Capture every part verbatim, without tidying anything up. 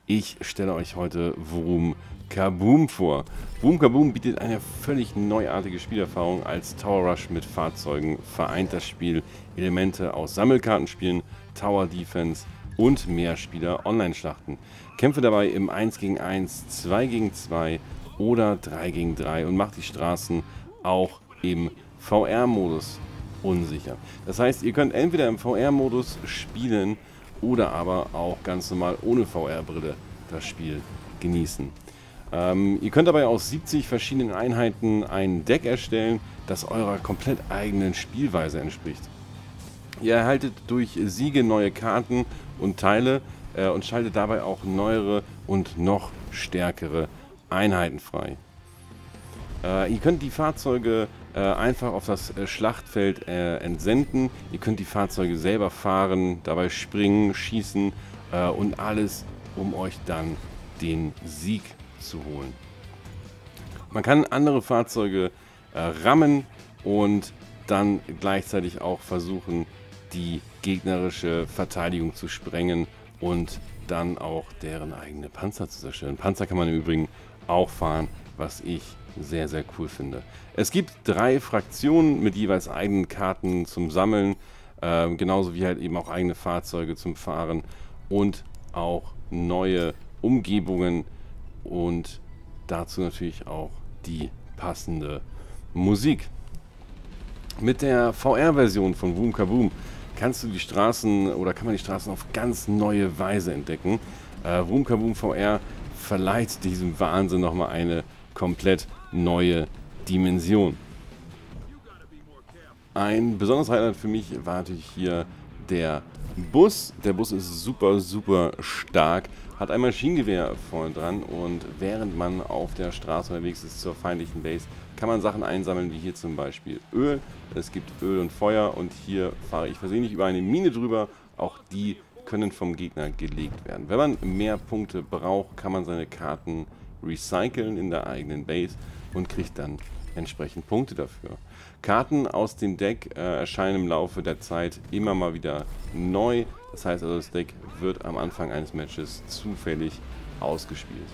Ich stelle euch heute Vroom Kaboom vor. Vroom Kaboom bietet eine völlig neuartige Spielerfahrung. Als Tower Rush mit Fahrzeugen vereint das Spiel Elemente aus Sammelkartenspielen, Tower Defense und Mehrspieler-Online-Schlachten. Kämpfe dabei im eins gegen eins, zwei gegen zwei oder drei gegen drei und macht die Straßen auch im V R-Modus unsicher. Das heißt, ihr könnt entweder im V R-Modus spielen oder aber auch ganz normal ohne V R-Brille das Spiel genießen. Ähm, ihr könnt dabei aus siebzig verschiedenen Einheiten ein Deck erstellen, das eurer komplett eigenen Spielweise entspricht. Ihr erhaltet durch Siege neue Karten und Teile äh, und schaltet dabei auch neuere und noch stärkere Einheiten frei. Äh, ihr könnt die Fahrzeuge äh, einfach auf das äh, Schlachtfeld äh, entsenden. Ihr könnt die Fahrzeuge selber fahren, dabei springen, schießen äh, und alles, um euch dann den Sieg zu holen. Man kann andere Fahrzeuge äh, rammen und dann gleichzeitig auch versuchen, die gegnerische Verteidigung zu sprengen und dann auch deren eigene Panzer zu zerstören. Panzer kann man im Übrigen auch fahren, was ich sehr, sehr cool finde. Es gibt drei Fraktionen mit jeweils eigenen Karten zum Sammeln, äh, genauso wie halt eben auch eigene Fahrzeuge zum Fahren und auch neue Umgebungen und dazu natürlich auch die passende Musik. Mit der V R-Version von Vroom Kaboom kannst du die Straßen oder kann man die Straßen auf ganz neue Weise entdecken. Äh, Vroom Kaboom V R verleiht diesem Wahnsinn nochmal eine komplett neue Dimension. Ein besonderes Highlight für mich war natürlich hier der Bus. Der Bus ist super, super stark, hat ein Maschinengewehr vorne dran und während man auf der Straße unterwegs ist zur feindlichen Base, kann man Sachen einsammeln, wie hier zum Beispiel Öl. Es gibt Öl und Feuer und hier fahre ich versehentlich über eine Mine drüber. Auch die können vom Gegner gelegt werden. Wenn man mehr Punkte braucht, kann man seine Karten recyceln in der eigenen Base und kriegt dann entsprechend Punkte dafür. Karten aus dem Deck äh, erscheinen im Laufe der Zeit immer mal wieder neu. Das heißt also, das Deck wird am Anfang eines Matches zufällig ausgespielt.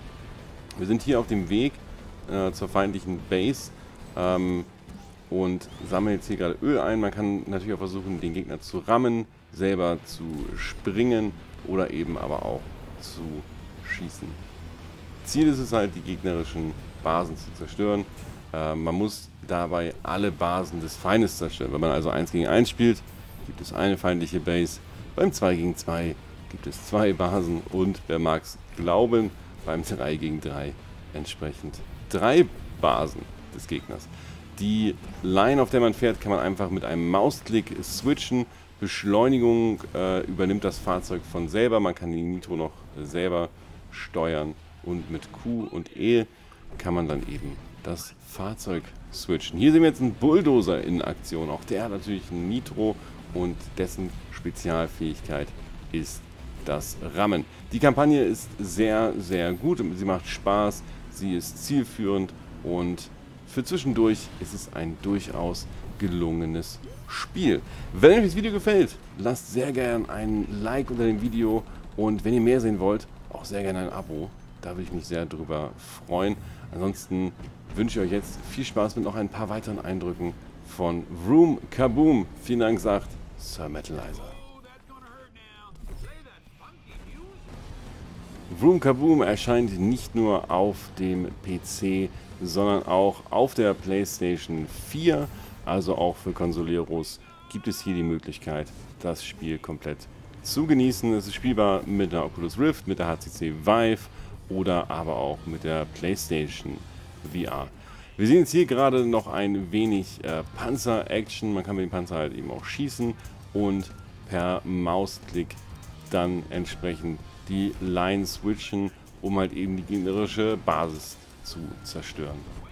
Wir sind hier auf dem Weg äh, zur feindlichen Base ähm, und sammeln jetzt hier gerade Öl ein. Man kann natürlich auch versuchen, den Gegner zu rammen, selber zu springen oder eben aber auch zu schießen. Ziel ist es halt, die gegnerischen Basen zu zerstören. Äh, man muss dabei alle Basen des Feindes zerstören. Wenn man also eins gegen eins spielt, gibt es eine feindliche Base. Beim zwei gegen zwei gibt es zwei Basen und, wer mag es glauben, beim drei gegen drei entsprechend drei Basen des Gegners. Die Line, auf der man fährt, kann man einfach mit einem Mausklick switchen. Beschleunigung äh, übernimmt das Fahrzeug von selber. Man kann die Nitro noch äh, selber steuern. Und mit Q und E kann man dann eben das Fahrzeug switchen. Hier sehen wir jetzt einen Bulldozer in Aktion. Auch der hat natürlich ein Nitro und dessen Spezialfähigkeit ist das Rammen. Die Kampagne ist sehr, sehr gut. Sie macht Spaß, sie ist zielführend und für zwischendurch ist es ein durchaus gelungenes Spiel. Wenn euch das Video gefällt, lasst sehr gerne ein Like unter dem Video und wenn ihr mehr sehen wollt, auch sehr gerne ein Abo. Da würde ich mich sehr drüber freuen. Ansonsten wünsche ich euch jetzt viel Spaß mit noch ein paar weiteren Eindrücken von Vroom Kaboom. Vielen Dank, sagt Sir Metalizer. Vroom Kaboom erscheint nicht nur auf dem P C, sondern auch auf der PlayStation vier. Also auch für Consoleros gibt es hier die Möglichkeit, das Spiel komplett zu genießen. Es ist spielbar mit der Oculus Rift, mit der H T C Vive oder aber auch mit der PlayStation V R. Wir sehen jetzt hier gerade noch ein wenig äh, Panzer-Action. Man kann mit dem Panzer halt eben auch schießen und per Mausklick dann entsprechend die Line switchen, um halt eben die gegnerische Basis zu zerstören.